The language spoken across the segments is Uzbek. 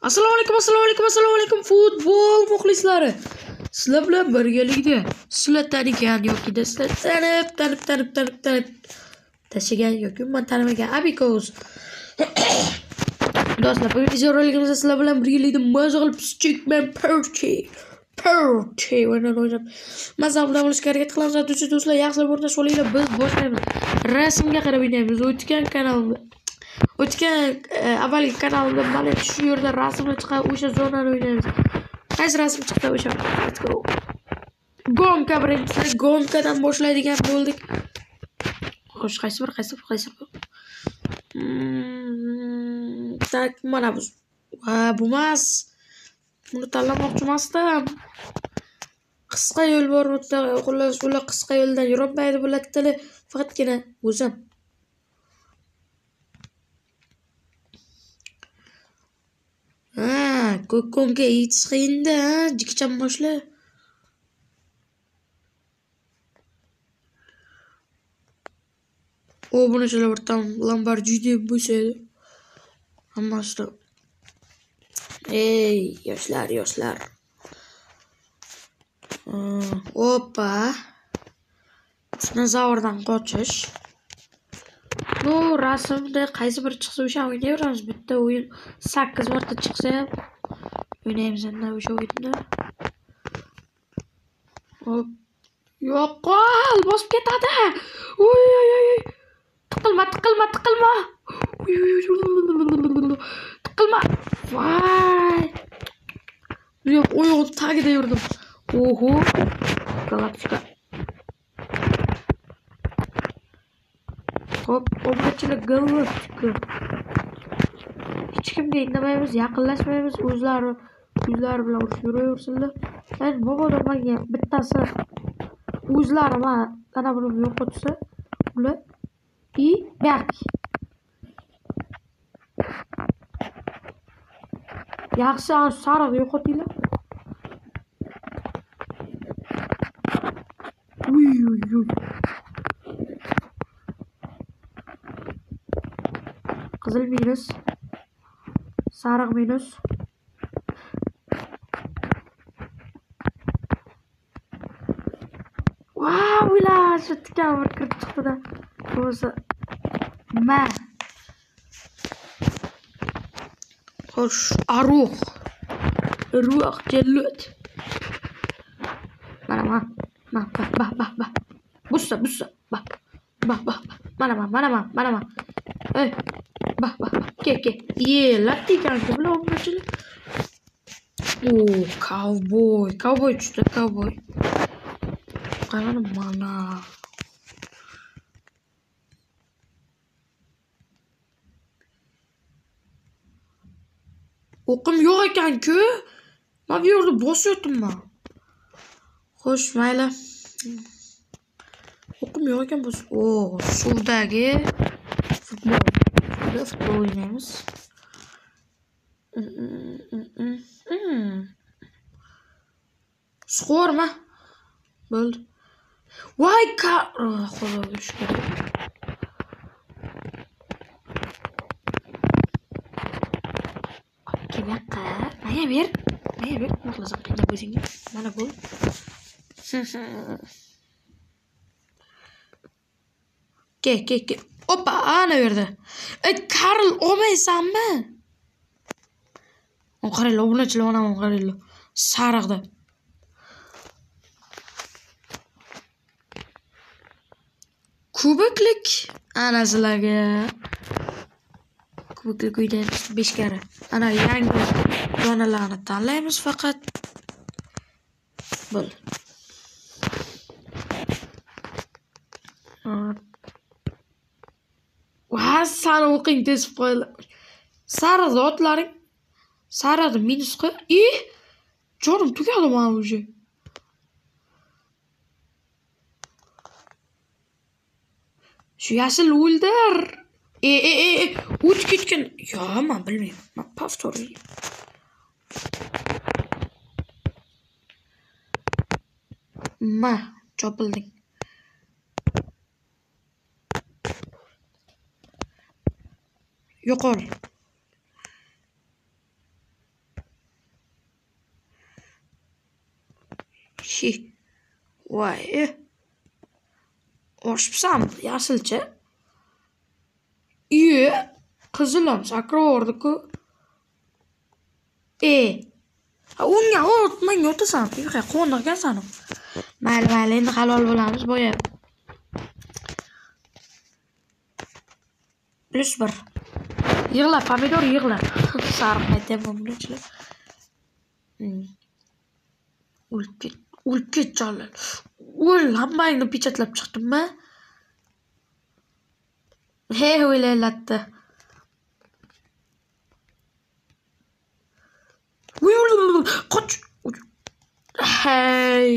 Assalomu alaykum futbol muxlislari. Sizlar bilan birgalikda sizlar tanigan yoki sizlar tanib tashagan yoki men tanimagan Abikos. Do'stlar, bu videorolikimizda sizlar bilan birgalikda maza qilib Stickman Party o'ynab maza bilan olishga harakat qilamiz. Do'stlar, yaxshi o'rnash olinglar, biz boshlaymiz. Rasmga qarab o'ynaymiz. O'tgan avvalgi kanalimda mana shu yerda rasmlar chiqadi, o'sha zonani o'ynaymiz. Qaysi rasm chiqdi o'sha? Let's go. Gonka birinchisi, gonkadan boshlaydigan bo'ldik. Xo'sh, qaysi bir? Tak, mana bu. Bu emas. Buni tanlamoqchi emasdim. Qisqa yo'l bor, xullas ular qisqa yo'ldan yurolmaydi bular faqatgina o'zim. Ko'kkonga yetish qiyin-da, jikchan boshla. Buni shular o'rtam Lamborghini bo'lsa edi. Hammasi. Yoshlar. Hoppa. Dinozavrdan qochish. Bu rasmda qaysi bir chiqsa o'sha o'ynayveramiz. Bitta o'yin 8 marta chiqsa ham o'ynaymiz endi o'sha o'yinda. Hop. Yo'q, bosib ketadi. Oy. Tiqilma. Tiqilma. Voy. Yo'q, oyog'im tagida yurdim. Oho. Galaktika. Hop, obrachilar galaktika. Hech kimga indamaymiz, yaqinlashmaymiz, o'zlari bilan urushib yuraversinlar. Men bobodan menga bittasi o'zlari mana buni yo'qotsa, ular berk. Yaxshi sariq yo'qotinglar. Uy. Qizil minus. Sariq minus. Wow, ular shu tikan bir kirib chiqdi-da. O'zi Xo'sh, aruq kellut. Mana. Bussa. Mana. Ey. Ke. Latikan bilan o'ynashlar. Cowboy tushdi, cowboy. Qani mana. O'qim yo'q ekan-ku. Men bu yerda bosyapman. Xo'sh, mayli. O'qim yo'q ekan bos. Suvdagi futbol o'ynaymiz. Skorma. Bo'ldi. Voy, Xudoga shukr. Maya ber. Muxlislar qiynab o'zingga. Mana bu. Ke. Hoppa, ana yerda. Karl, olmaysanmi? Qaranglar, obunachilar, mana qaranglar. Sariqda. Kubiklik anasilarga. Kubiklik o'ynaymiz 5 karra. Ana yangi zonalarni tanlaymiz faqat. Bo'ldi. Sani o'qing tez qo'ylar. Sariq otlaring. Sariq minus qo'y. Jonim tugadi mana o'sha. Shu yashil o'ldir. O'tib ketgan. Yo, men bilmayman. Men повторю. Chopilding. Yo'qol. Voy. Oshibsan, yasilcha. Qizilam sakravordi-ku. Unga o'tmang o'tasan. Qo'ndirgansan. Mayli, endi halol bo'lamiz, boya. +1. Yig'la, pomidor yig'la. Sariq aytaman bularchilar. O'lib ketjonlar. Hammangni pechatlab chiqdimmi? O'ylaylatdi. Qoch. Hey.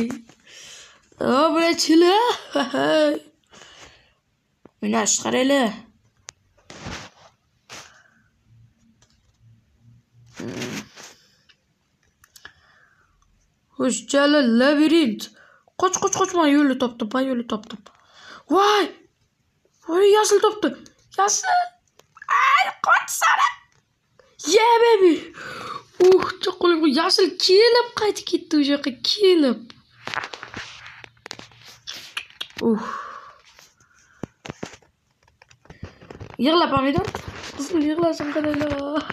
Bularchilar. Mana chiqaraylar. Ho'jali labirint. Qoch, men yo'lni topdim. Voy, yasil topdi. Yasil. Qochsana. Yeah, baby. Cho'qilib yasil kelib qaytib ketdi o'sha yoqqa kelib. Yig'la pomidor. Qizil yig'lasin qadaylar.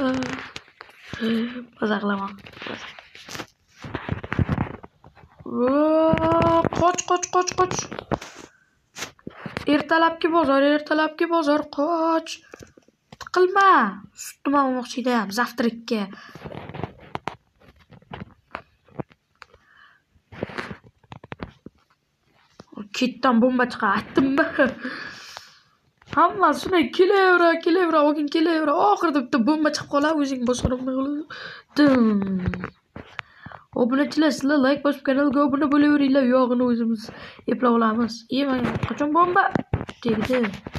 Mazaqlama. Qoch. Ertalabki bozor, qoch. Tiqilma. Sutni olmoqchi edim, zavtrakka. Ketdan bomba chiqartdimmi? Hammasini kelavera, o'gin kelavera. Oxirida bitta bomba chiqib qolar, o'zing boshqarib qo'yasan. Obunachilar, sizlar like bosib kanalga obuna bo'laveringlar. Yog'ini o'zimiz eplab olamiz. Mana qachon bomba tegdi.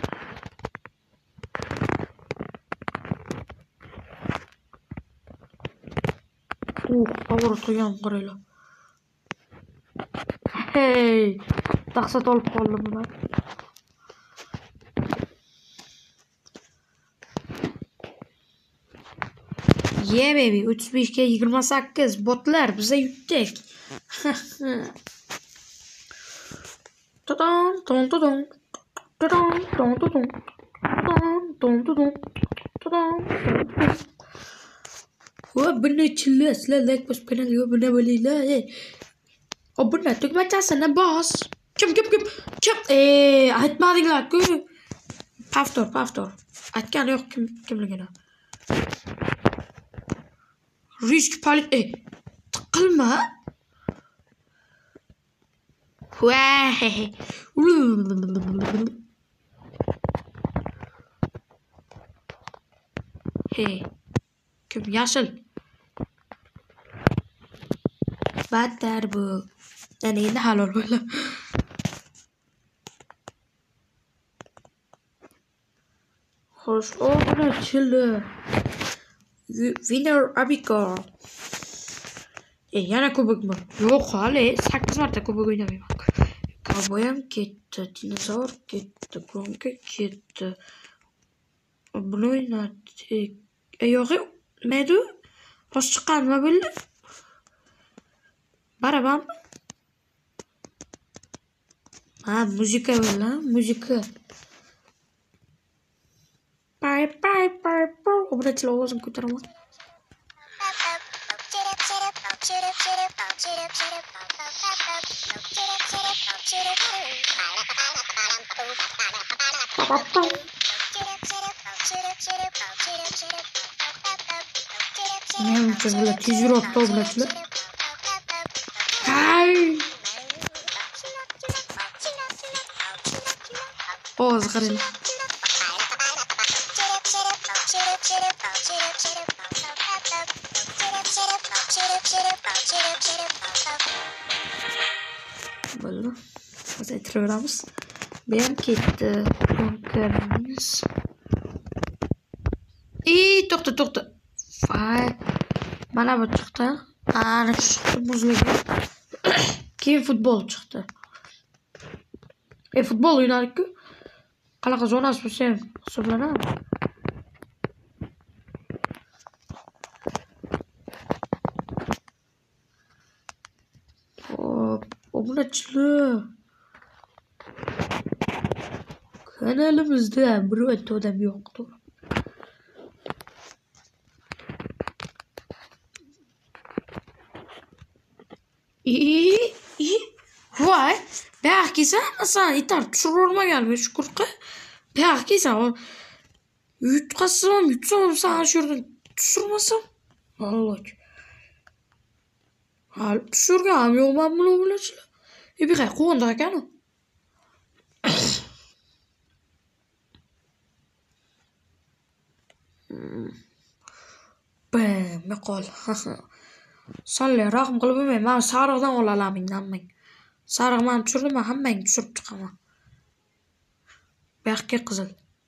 Avro qo'ygan qaraylar. Hey, dahsat olib qoldim men. Yeah baby, 35 ga 28 botlar biza yutdik. Obunachilar, sizlar like bosib kanalga obuna bo'linglar. Obuna tugmachasini bos. Kim? Aytmadinglar-ku. Pavtor. Aytgan yo'q kimligini. Risk palit. Tiqilma. Hey. Kim yasil? Battar bu. Endi halol bo'ldi. Xo'sh, obunachilar. Winner Abigail. Yana kubokmi? Yo'q, hali 8 marta kubok o'ynamayman. Cowboyam ketdi, dinozavr ketdi, gronka ketdi. Buni o'ynadik. Yo'g'i, maydu? Rost chiqqanmi bo'ldi? Baraban. Muzika bo'ldi, muzika. Bye. Obunachilar ovozini ko'taraman. Ne yapacağız? Tizir ottu obunachilar. Hay. Ovoz qarang. Bo'ldi. Hozir aytiraveramiz. Bu ham ketdi. Konkarimiz. To'xta. Vay. Mana bu chiqdi. Ana chiqdi muzlagan. Keyin futbol chiqdi. Futbol o'ynardik-ku. Qanaqa zonasi bo'lsa ham hisoblanadi. obunachilar. Kanalimizda birorta odam yo'qdir. Voy, belki sen itar tushirolmaganmi shukurqa. Belki sen yutqazsam sen shu yerdan tushirmasam. Allah. Hal tushirgan yo'qman buni o'g'lachilar. Bir qay qo'nda ekan. Maqol. Sonlar rahim qilib men sariqdan olalamingdan men. Sariq men tushirdim, hammang tushirib chiqaman. Belki qizil.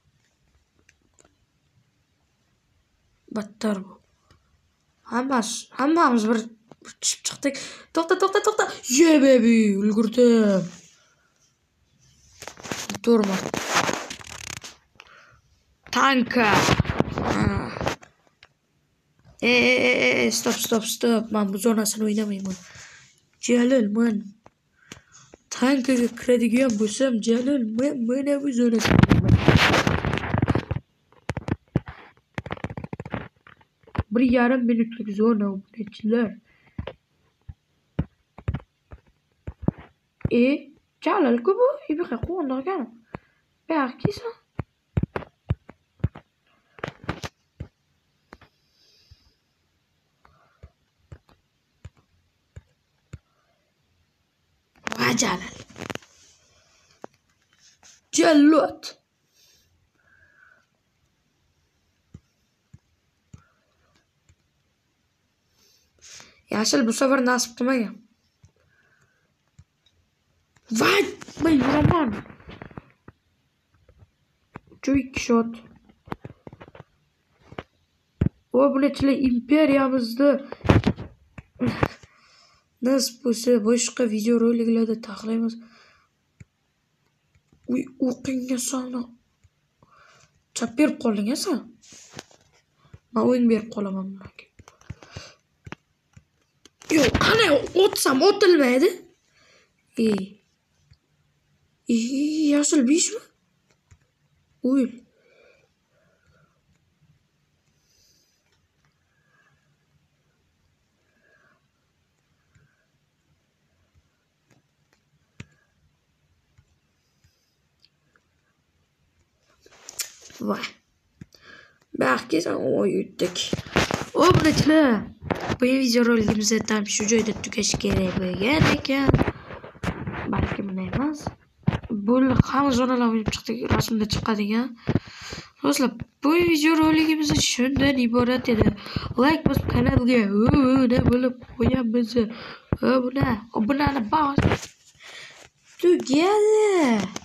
Battar bu. Hammamiz bir tushib chiqdik. To'xta. Ye baby, ulgurdim. Durma. Tanka. Stop. Ben bu zonasını oynamayayım. Jalil men. Tankaga kiradigan bo'lsam, Jalil men bu zonasini oynamayman. 1,5 minutlik zona obunachilar. Jalil-ku bu, bir qo'ndirgan. Belki sen. Jalil. Jalot. Yashil bu sefer nasib qilmagan. Vay, men yuraman. 2 shot. Obunachilar imperiyamizda nasib bo'lsa boshqa videoroliklarda taxlaymiz. O'qingga solna. Chap berib qolding sen. Men o'yin berib qolaman bunga. Yo'q, qanday o'tsam o'tilmaydi. Yashil 5 mi? O'yil. Vay. Belki sen oyuttuk. Obunachilar, bu videorolikimizni tam shu joyda tugashi kerak bo'lgan ekan. Balki bunday emas. Bu hamma zonalar o'ynab chiqdik, rasmda chiqadigan. Do'stlar, bu videorolikimiz shundan iborat edi. Like bosib kanalga ne bo'lib qo'yamiz. Obunani bos. Tugadi.